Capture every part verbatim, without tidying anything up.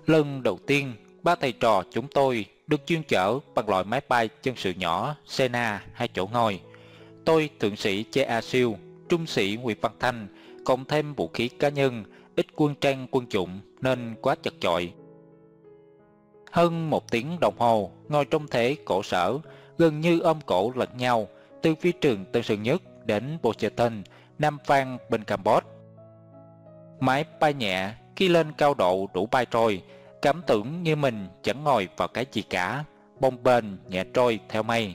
Lần đầu tiên, ba thầy trò chúng tôi được chuyên chở bằng loại máy bay chân sự nhỏ Sena hai chỗ ngồi. Tôi, thượng sĩ Che A Siêu, trung sĩ Nguyễn Văn Thanh, cộng thêm vũ khí cá nhân, ít quân trang quân dụng nên quá chật chội. Hơn một tiếng đồng hồ, ngồi trong thế cổ sở, gần như ôm cổ lẫn nhau, từ phi trường Tân Sơn Nhất đến Pochettino, Nam Phan bên Campuchia. Máy bay nhẹ, khi lên cao độ đủ bay trôi, cảm tưởng như mình chẳng ngồi vào cái gì cả, bồng bềnh nhẹ trôi theo mây.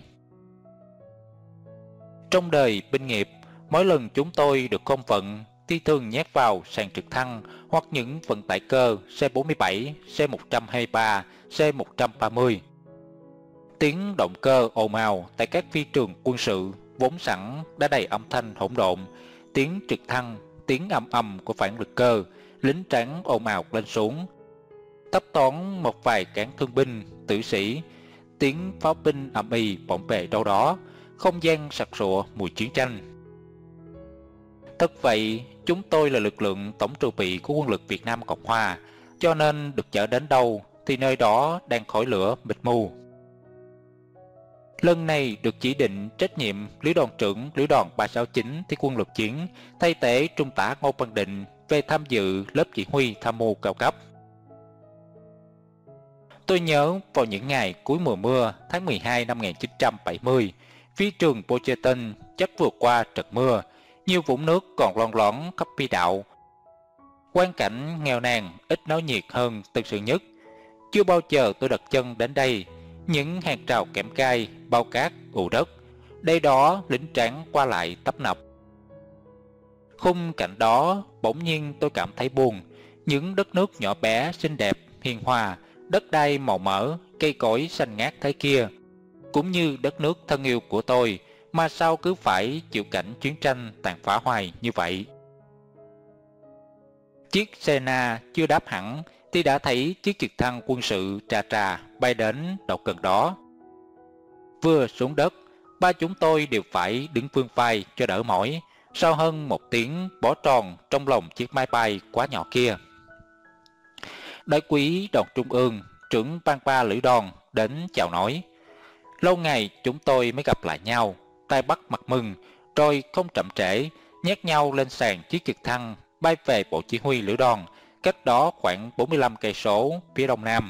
Trong đời binh nghiệp, mỗi lần chúng tôi được công phận thì thường nhét vào sàn trực thăng hoặc những vận tải cơ C bốn mươi bảy, C một trăm hai mươi ba, C một trăm ba mươi. Tiếng động cơ ồn ào tại các phi trường quân sự vốn sẵn đã đầy âm thanh hỗn độn, tiếng trực thăng, tiếng ầm ầm của phản lực cơ, lính trắng ồn ào lên xuống. Thấp thoáng một vài cán thương binh, tử sĩ, tiếng pháo binh ầm ĩ vọng về đâu đó, không gian sặc sụa mùi chiến tranh. Thật vậy, chúng tôi là lực lượng tổng trù bị của quân lực Việt Nam Cộng Hòa, cho nên được chở đến đâu thì nơi đó đang khói lửa mịt mù. Lần này được chỉ định trách nhiệm lữ đoàn trưởng lữ đoàn ba sáu chín Thiết quân lục chiến, thay thế Trung tá Ngô Văn Định về tham dự lớp chỉ huy tham mưu cao cấp. Tôi nhớ vào những ngày cuối mùa mưa tháng mười hai năm một nghìn chín trăm bảy mươi, phi trường Pochettino chắc vượt qua trận mưa, nhiều vũng nước còn lon lón khắp phi đạo. Quang cảnh nghèo nàn ít náo nhiệt hơn Tân Sơn Nhất. Chưa bao giờ tôi đặt chân đến đây, những hàng rào kẽm gai, bao cát, ù đất, đây đó lính tráng qua lại tấp nập. Khung cảnh đó bỗng nhiên tôi cảm thấy buồn, những đất nước nhỏ bé xinh đẹp, hiền hòa, đất đai màu mỡ, cây cối xanh ngát thế kia, cũng như đất nước thân yêu của tôi, mà sao cứ phải chịu cảnh chiến tranh tàn phá hoài như vậy. Chiếc Sena chưa đáp hẳn thì đã thấy chiếc trực thăng quân sự trà trà bay đến đầu gần đó. Vừa xuống đất, ba chúng tôi đều phải đứng vươn vai cho đỡ mỏi, sau hơn một tiếng bó tròn trong lòng chiếc máy bay quá nhỏ kia. Đại quý đoàn trung ương, trưởng ban ba lữ đoàn đến chào nói. Lâu ngày chúng tôi mới gặp lại nhau, tay bắt mặt mừng, rồi không chậm trễ, nhét nhau lên sàn chiếc trực thăng bay về bộ chỉ huy lữ đoàn, cách đó khoảng bốn mươi lăm cây số phía đông nam.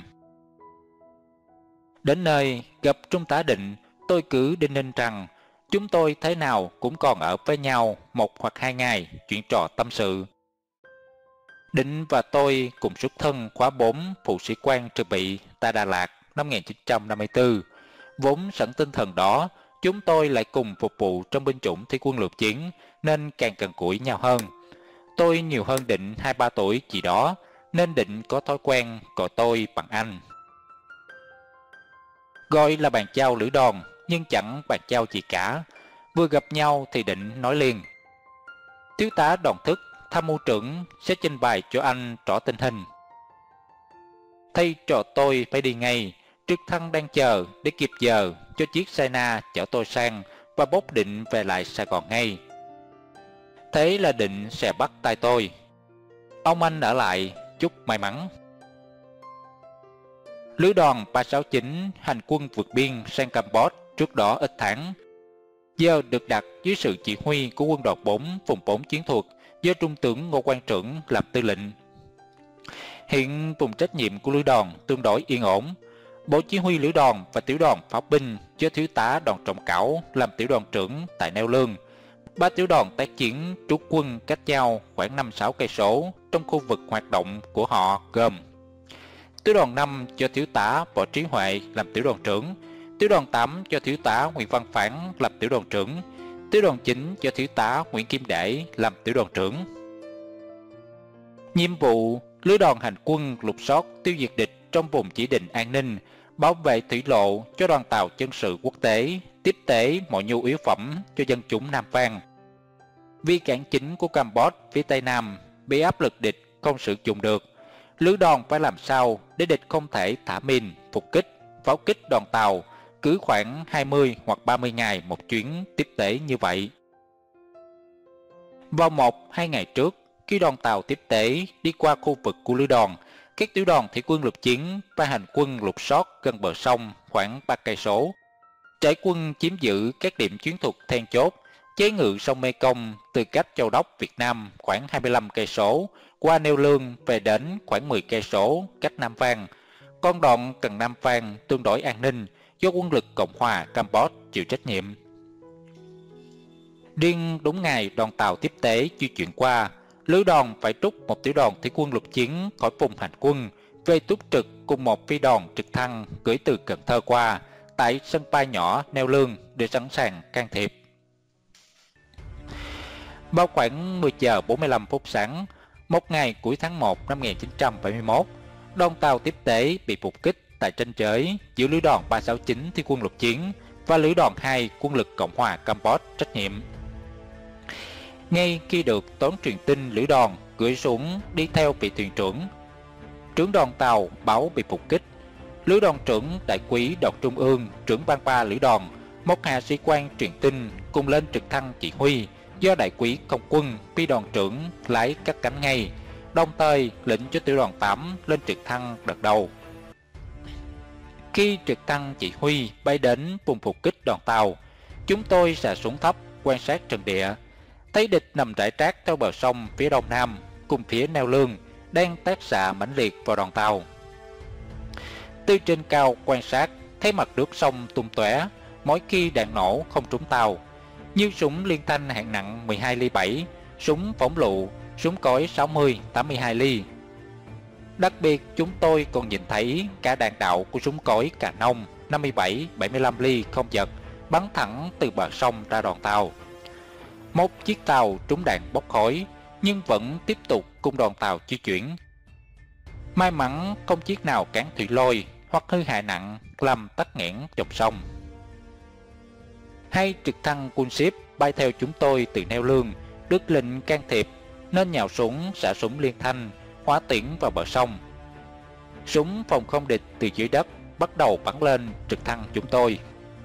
Đến nơi gặp Trung tá Định, tôi cứ đinh ninh rằng chúng tôi thế nào cũng còn ở với nhau một hoặc hai ngày chuyện trò tâm sự. Định và tôi cùng xuất thân khóa bốn phụ sĩ quan trừ bị tại Đà Lạt năm một nghìn chín trăm năm mươi tư. Vốn sẵn tinh thần đó, chúng tôi lại cùng phục vụ trong binh chủng Thủy quân lục chiến nên càng gần gũi nhau hơn. Tôi nhiều hơn Định hai ba tuổi gì đó, nên Định có thói quen gọi tôi bằng anh. Gọi là bàn giao lữ đoàn, nhưng chẳng bàn giao gì cả. Vừa gặp nhau thì Định nói liền. Thiếu tá Đoàn Thức, tham mưu trưởng sẽ trình bày cho anh rõ tình hình. Thay trò tôi phải đi ngay, trực thăng đang chờ để kịp giờ cho chiếc Sena chở tôi sang và bốc Định về lại Sài Gòn ngay. Thế là Định sẽ bắt tay tôi. Ông anh ở lại, chúc may mắn. Lữ đoàn ba sáu chín hành quân vượt biên sang Campuchia trước đó ít tháng. Giờ được đặt dưới sự chỉ huy của quân đoàn bốn vùng bốn chiến thuật do Trung tướng Ngô Quang Trưởng làm tư lệnh. Hiện vùng trách nhiệm của lữ đoàn tương đối yên ổn. Bộ chỉ huy lữ đoàn và tiểu đoàn pháo binh do thiếu tá Đoàn Trọng Cảo làm tiểu đoàn trưởng tại neo lương. Ba tiểu đoàn tác chiến trú quân cách nhau khoảng năm sáu cây số trong khu vực hoạt động của họ gồm: tiểu đoàn năm cho thiếu tá Võ Trí Huệ làm tiểu đoàn trưởng, tiểu đoàn tám cho thiếu tá Nguyễn Văn Phán làm tiểu đoàn trưởng, tiểu đoàn chín cho thiếu tá Nguyễn Kim Để làm tiểu đoàn trưởng. Nhiệm vụ lữ đoàn hành quân lục soát tiêu diệt địch trong vùng chỉ định an ninh, bảo vệ thủy lộ cho đoàn tàu dân sự quốc tế, tiếp tế mọi nhu yếu phẩm cho dân chúng Nam Phan. Vì cảng chính của Campuchia phía Tây Nam bị áp lực địch không sử dụng được, lữ đoàn phải làm sao để địch không thể thả min, phục kích, pháo kích đoàn tàu cứ khoảng hai mươi hoặc ba mươi ngày một chuyến tiếp tế như vậy. Vào một hai ngày trước, khi đoàn tàu tiếp tế đi qua khu vực của lữ đoàn Các tiểu đoàn thủy quân lục chiến và hành quân lục soát gần bờ sông khoảng ba cây số. Trải quân chiếm giữ các điểm chiến thuật then chốt, chế ngự sông Mekong từ cách Châu Đốc Việt Nam khoảng hai mươi lăm cây số, qua neo lương về đến khoảng mười cây số cách Nam Vang. Con đoạn cần Nam Vang tương đối an ninh do quân lực Cộng hòa Campuchia chịu trách nhiệm. Riêng đúng ngày đoàn tàu tiếp tế di chuyển qua, lữ đoàn phải trút một tiểu đoàn thủy quân lục chiến khỏi vùng hành quân về túc trực cùng một phi đoàn trực thăng gửi từ Cần Thơ qua tại sân bay nhỏ neo lương để sẵn sàng can thiệp. Vào khoảng mười giờ bốn mươi lăm phút sáng, một ngày cuối tháng một năm một nghìn chín trăm bảy mươi mốt, đoàn tàu tiếp tế bị phục kích tại tranh giới giữa lữ đoàn ba sáu chín thủy quân lục chiến và lữ đoàn hai quân lực Cộng hòa Campuchia trách nhiệm. Ngay khi được toán truyền tin lữ đoàn gửi xuống đi theo vị thuyền trưởng, trưởng đoàn tàu báo bị phục kích, lữ đoàn trưởng đại quý đoàn trung ương trưởng ban ba lữ đoàn, một hạ sĩ quan truyền tin cùng lên trực thăng chỉ huy do đại quý không quân phi đoàn trưởng lái cắt cánh ngay, đồng thời lệnh cho tiểu đoàn tám lên trực thăng đợt đầu. Khi trực thăng chỉ huy bay đến vùng phục kích đoàn tàu, chúng tôi xả súng thấp quan sát trận địa, thấy địch nằm rải rác theo bờ sông phía đông nam cùng phía neo lương đang tác xạ mãnh liệt vào đoàn tàu. Từ trên cao quan sát thấy mặt nước sông tung tóe mỗi khi đạn nổ không trúng tàu, như súng liên thanh hạng nặng mười hai ly bảy, súng phóng lựu, súng cối sáu mươi tám mươi hai ly. Đặc biệt chúng tôi còn nhìn thấy cả đạn đạo của súng cối cà nông năm mươi bảy bảy mươi lăm ly không giật bắn thẳng từ bờ sông ra đoàn tàu. Một chiếc tàu trúng đạn bốc khói nhưng vẫn tiếp tục cùng đoàn tàu di chuyển. May mắn không chiếc nào cán thủy lôi hoặc hư hại nặng làm tắc nghẽn dòng sông. Hai trực thăng quân ship bay theo chúng tôi từ neo lương được lệnh can thiệp nên nhào súng xả súng liên thanh hỏa tiễn vào bờ sông. Súng phòng không địch từ dưới đất bắt đầu bắn lên trực thăng chúng tôi.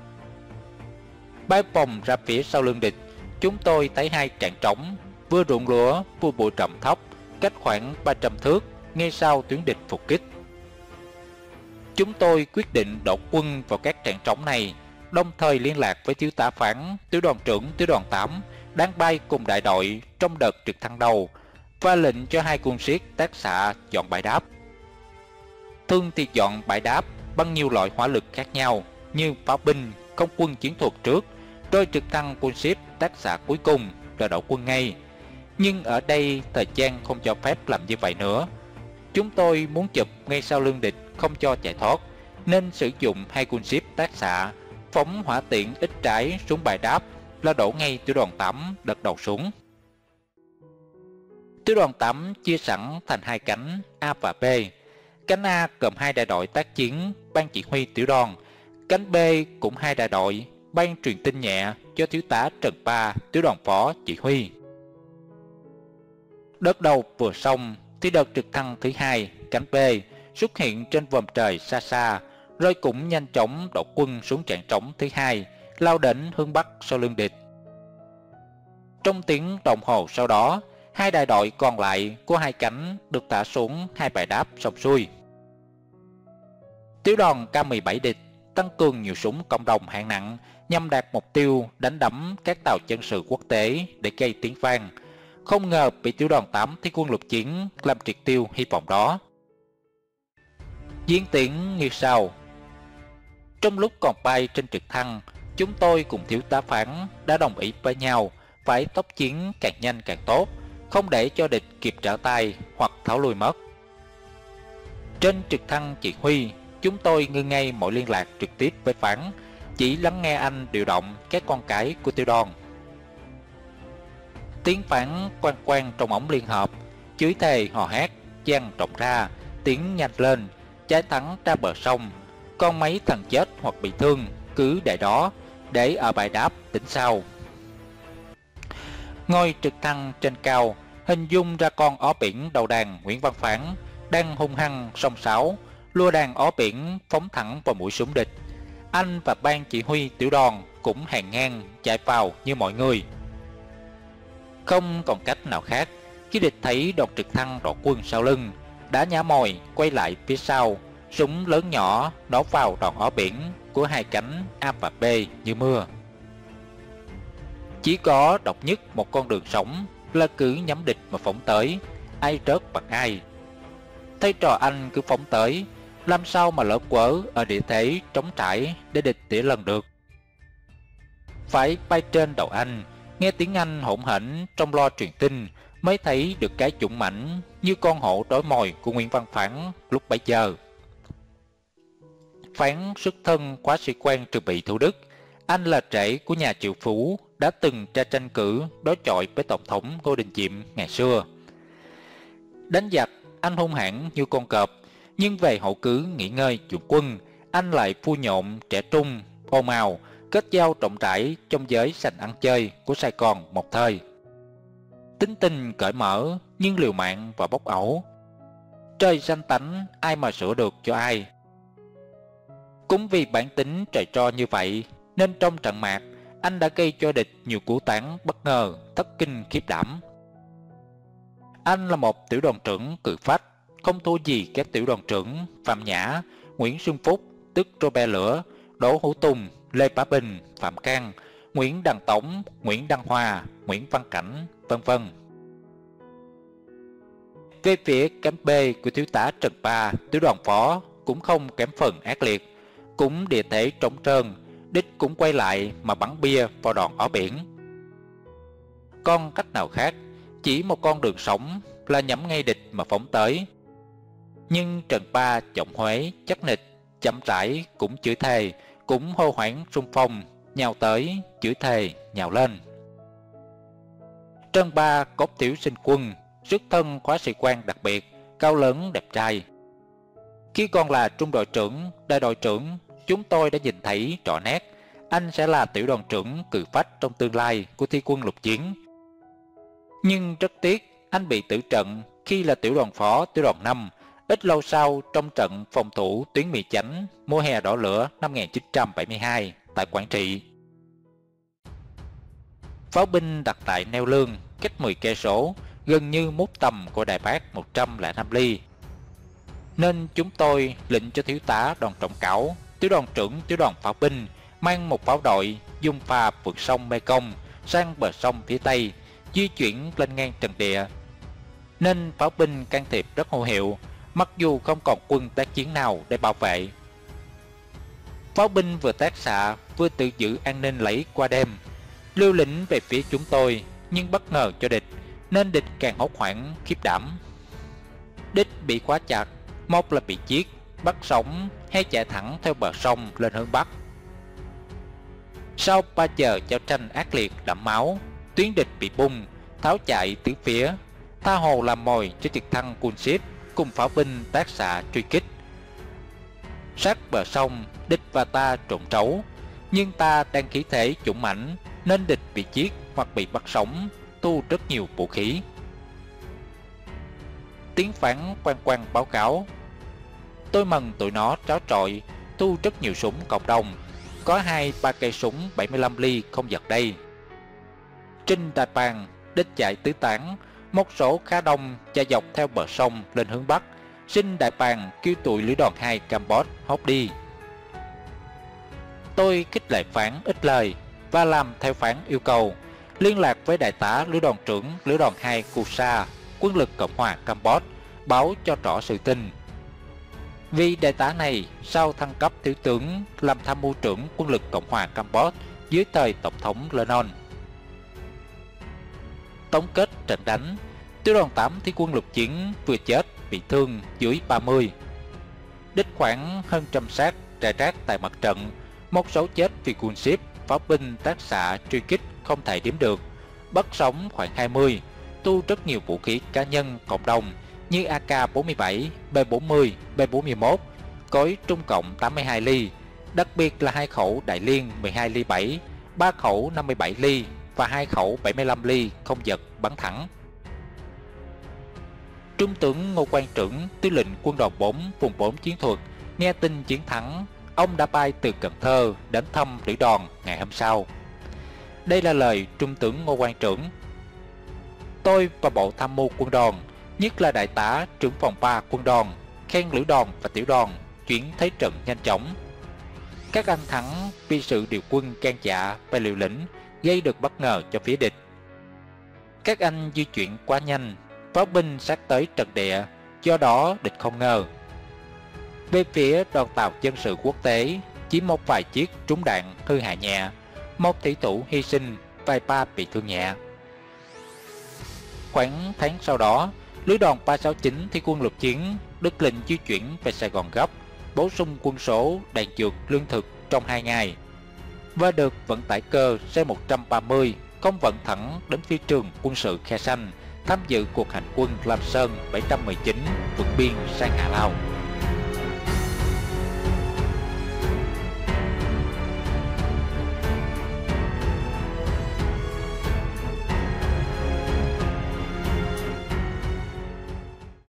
Bay vòng ra phía sau lưng địch, chúng tôi thấy hai trạm trống, vừa ruộng lúa vừa bụi rậm thấp, cách khoảng ba trăm thước, ngay sau tuyến địch phục kích. Chúng tôi quyết định đột quân vào các trạm trống này, đồng thời liên lạc với thiếu tá Phán, tiểu đoàn trưởng tiểu đoàn tám đang bay cùng đại đội trong đợt trực thăng đầu và lệnh cho hai quân siết tác xạ dọn bãi đáp. Thường thì dọn bãi đáp bằng nhiều loại hỏa lực khác nhau như pháo binh, không quân chiến thuật trước, rồi trực thăng quân ship tác xạ cuối cùng là đổ quân ngay. Nhưng ở đây thời gian không cho phép làm như vậy nữa. Chúng tôi muốn chụp ngay sau lưng địch không cho chạy thoát, nên sử dụng hai quân ship tác xạ, phóng hỏa tiễn ít trái xuống bãi đáp là đổ ngay tiểu đoàn tám đợt đầu xuống. Tiểu đoàn tám chia sẵn thành hai cánh A và B. Cánh A gồm hai đại đội tác chiến, ban chỉ huy tiểu đoàn. Cánh B cũng hai đại đội, ban truyền tin nhẹ cho thiếu tá Trần Ba, tiểu đoàn phó chỉ huy. Đợt đầu vừa xong thì đợt trực thăng thứ hai, cánh B, xuất hiện trên vòm trời xa xa, rồi cũng nhanh chóng đổ quân xuống trạng trống thứ hai, lao đến hướng bắc sau lưng địch. Trong tiếng đồng hồ sau đó, hai đại đội còn lại của hai cánh được thả xuống hai bãi đáp xong xuôi. Tiểu đoàn K mười bảy địch tăng cường nhiều súng cộng đồng hạng nặng nhằm đạt mục tiêu đánh đắm các tàu chân sự quốc tế để gây tiếng vang. Không ngờ bị tiểu đoàn tám thủy quân lục chiến làm triệt tiêu hy vọng đó. Diễn tiến như sau. Trong lúc còn bay trên trực thăng, chúng tôi cùng thiếu tá Phán đã đồng ý với nhau phải tốc chiến càng nhanh càng tốt, không để cho địch kịp trở tay hoặc tháo lui mất. Trên trực thăng chỉ huy, chúng tôi ngưng ngay mọi liên lạc trực tiếp với Phán, chỉ lắng nghe anh điều động các con cái của tiểu đoàn. Tiếng Phán quang quang trong ống liên hợp, chửi thề hò hét, vang rộng ra, tiếng nhanh lên, chạy thẳng ra bờ sông. Con mấy thằng chết hoặc bị thương cứ để đó, để ở bãi đáp tỉnh sau. Ngôi trực thăng trên cao, hình dung ra con ó biển đầu đàn Nguyễn Văn Phán đang hung hăng song sáo, lua đàn ó biển phóng thẳng vào mũi súng địch. Anh và ban chỉ huy tiểu đoàn cũng hàng ngang chạy vào như mọi người. Không còn cách nào khác, khi địch thấy đoàn trực thăng đổ quân sau lưng, đã nhả mồi quay lại phía sau, súng lớn nhỏ nổ vào đòn ó biển của hai cánh A và B như mưa. Chỉ có độc nhất một con đường sống là cứ nhắm địch mà phóng tới, ai rớt bằng ai. Thấy trò anh cứ phóng tới, làm sao mà lỡ quở ở địa thế trống trải để địch tỉa lần được. Phải bay trên đầu anh, nghe tiếng Anh hỗn hển trong loa truyền tin mới thấy được cái dũng mãnh như con hổ đói mồi của Nguyễn Văn Phản lúc bấy giờ. Phán xuất thân khóa sĩ quan trường bị Thủ Đức, anh là rể của nhà triệu phú đã từng ra tranh cử đối chọi với tổng thống Ngô Đình Diệm ngày xưa. Đánh giặc, anh hung hãn như con cọp, nhưng về hậu cứ nghỉ ngơi dụng quân, anh lại phu nhộn, trẻ trung, ồn ào, kết giao rộng rãi trong giới sành ăn chơi của Sài Gòn một thời. Tính tình cởi mở nhưng liều mạng và bốc ẩu. Trời xanh tánh ai mà sửa được cho ai. Cũng vì bản tính trời tro như vậy nên trong trận mạc anh đã gây cho địch nhiều cú tán bất ngờ, thất kinh khiếp đảm. Anh là một tiểu đoàn trưởng cự phách, không thua gì các tiểu đoàn trưởng Phạm Nhã, Nguyễn Xuân Phúc, tức Robert Lửa, Đỗ Hữu Tùng, Lê Bá Bình, Phạm Cang, Nguyễn Đăng Tổng, Nguyễn Đăng Hoa, Nguyễn Văn Cảnh, vân vân. Về phía cánh B của thiếu tá Trần Ba, tiểu đoàn phó cũng không kém phần ác liệt, cũng địa thế trống trơn, địch cũng quay lại mà bắn bia vào đòn ó biển. Còn cách nào khác, chỉ một con đường sống là nhắm ngay địch mà phóng tới. Nhưng Trần Ba giọng Huế chắc nịch, chậm rãi cũng chửi thề, cũng hô hoáng xung phong, nhào tới, chửi thề, nhào lên. Trần Ba cốt tiểu sinh quân, xuất thân khóa sĩ quan đặc biệt, cao lớn đẹp trai. Khi còn là trung đội trưởng, đại đội trưởng, chúng tôi đã nhìn thấy rõ nét anh sẽ là tiểu đoàn trưởng cự phách trong tương lai của thi quân lục chiến. Nhưng rất tiếc anh bị tử trận khi là tiểu đoàn phó tiểu đoàn năm, ít lâu sau trong trận phòng thủ tuyến Mì Chánh mùa hè đỏ lửa năm một nghìn chín trăm bảy mươi hai tại Quảng Trị. Pháo binh đặt tại neo lương cách mười cây số, gần như mút tầm của Đài Bắc một trăm lẻ năm ly. Nên chúng tôi lệnh cho thiếu tá đoàn trọng cảo, tiểu đoàn trưởng tiểu đoàn pháo binh mang một pháo đội dung pha vượt sông Mê Công sang bờ sông phía Tây, di chuyển lên ngang trận địa. Nên pháo binh can thiệp rất hữu hiệu, mặc dù không còn quân tác chiến nào để bảo vệ. Pháo binh vừa tác xạ vừa tự giữ an ninh lấy qua đêm, liều lĩnh về phía chúng tôi, nhưng bất ngờ cho địch, nên địch càng hốt hoảng khiếp đảm. Địch bị khóa chặt, một là bị giết, bắt sống hay chạy thẳng theo bờ sông lên hướng Bắc. Sau ba giờ giao tranh ác liệt đẫm máu, tuyến địch bị bung, tháo chạy tứ phía, tha hồ làm mồi cho trực thăng quân ship cùng pháo binh tác xạ truy kích. Sát bờ sông, địch và ta trộn trấu, nhưng ta đang khí thế dũng mãnh nên địch bị giết hoặc bị bắt sống, thu rất nhiều vũ khí. Tiếng phán quan quan báo cáo. Tôi mừng tụi nó tráo trội, thu rất nhiều súng cộng đồng, có hai ba cây súng bảy mươi lăm ly không giật đây. Trên đài bàn, địch chạy tứ tán, một số khá đông chạy dọc theo bờ sông lên hướng Bắc, xin đại bàng kêu tụi lữ đoàn hai Campuchia hốt đi. Tôi khích lệ phán ít lời và làm theo phán yêu cầu, liên lạc với đại tá lữ đoàn trưởng lữ đoàn hai Kusa, quân lực Cộng hòa Campuchia, báo cho rõ sự tình. Vì đại tá này sau thăng cấp thiếu tướng làm tham mưu trưởng quân lực Cộng hòa Campuchia dưới thời Tổng thống Lennon. Tổng kết trận đánh, tiểu đoàn tám thi quân lục chiến vừa chết bị thương dưới ba mươi. Đích khoảng hơn trăm xác rải rác tại mặt trận, một số chết vì quân ship, pháo binh tác xạ truy kích không thể đếm được, bắt sống khoảng hai mươi, tu rất nhiều vũ khí cá nhân cộng đồng như A K bốn mươi bảy, B bốn mươi, B bốn mươi mốt, cối trung cộng tám mươi hai ly, đặc biệt là hai khẩu đại liên mười hai ly bảy, ba khẩu năm mươi bảy ly và hai khẩu bảy mươi lăm ly không giật bắn thẳng. Trung tướng Ngô Quang Trưởng, tư lệnh quân đoàn bốn vùng bốn chiến thuật, nghe tin chiến thắng, ông đã bay từ Cần Thơ đến thăm lữ đoàn ngày hôm sau. Đây là lời Trung tướng Ngô Quang Trưởng. Tôi và bộ tham mưu quân đoàn nhất là đại tá trưởng phòng ba quân đoàn, khen lữ đoàn và tiểu đoàn chuyển thế trận nhanh chóng. Các anh thắng vì sự điều quân can dạ và liều lĩnh, gây được bất ngờ cho phía địch. Các anh di chuyển quá nhanh, pháo binh sát tới trận địa, do đó địch không ngờ. Về phía đoàn tàu dân sự quốc tế, chỉ một vài chiếc trúng đạn hư hại nhẹ, một thủy thủ hy sinh, vài ba bị thương nhẹ. Khoảng tháng sau đó, lữ đoàn ba sáu chín Thủy quân lục chiến được lệnh di chuyển về Sài Gòn gấp, bổ sung quân số, đạn dược, lương thực trong hai ngày, và được vận tải cơ C một trăm ba mươi công vận thẳng đến phi trường quân sự Khe Sanh tham dự cuộc hành quân Lam Sơn bảy trăm mười chín vượt biên sang Hạ Lào.